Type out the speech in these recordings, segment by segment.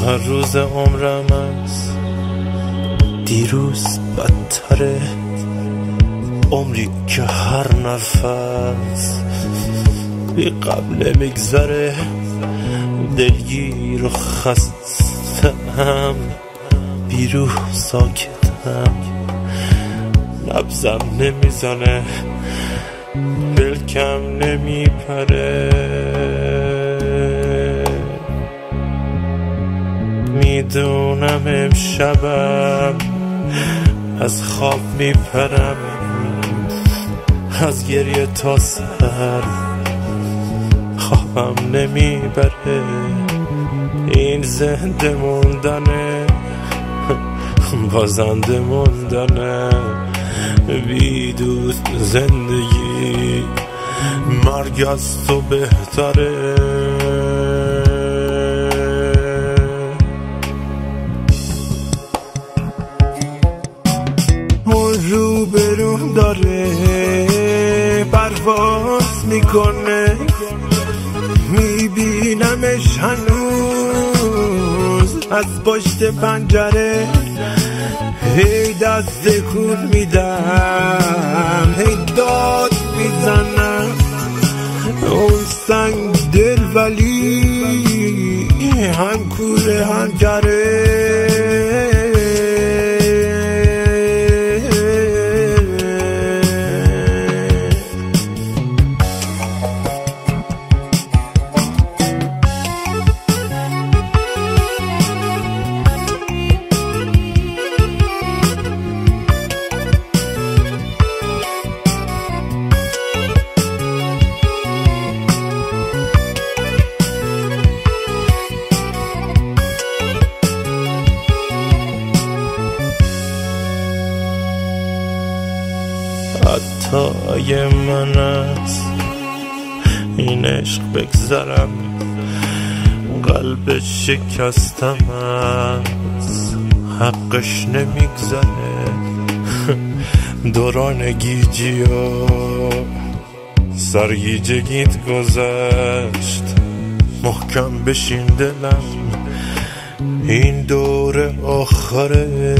هر روز عمرم از دیروز بدتره، عمری که هر نفس بی غم نمیگذره، دلگیر و خستم، بیروح ساکتم، نبضم نمیزنه، ملکم نمیپره، میدونم امشبم از خواب میپرم، از گریه تا سر خوابم نمیبره، این زنده موندنه بازنده موندنه، بی دوست زندگی مرگ از تو بهتره. اون رو برون داره پرواز میکنه، میبینمش هنوز از پشت پنجره، هی دست کن میدم، هی داد میزنم، اون سنگ دل ولی هم کوره هم گره. حتی من از این عشق بگذرم، قلب شکستم از حقش نمیگذره، دوران گیجی و سرگیجگیت گذشت، محکم بشین دلم این دور آخره.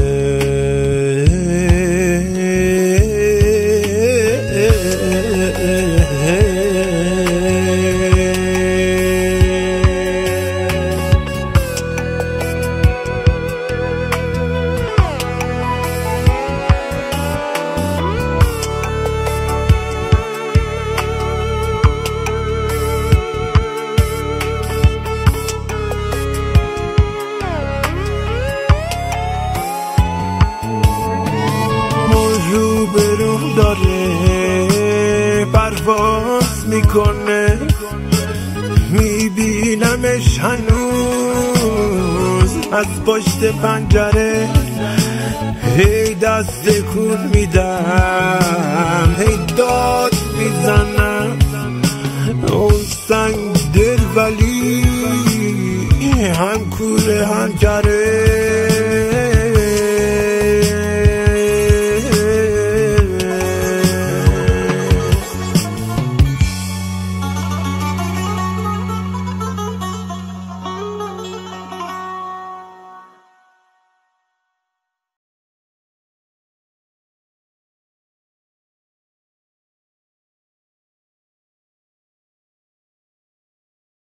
رو برون داره پرواز میکنه، میبینمش هنوز از پشت پنجره، هی دست کن میدم، هی داد میزنم، اون سنگ دل ولی هم کوره هم گره.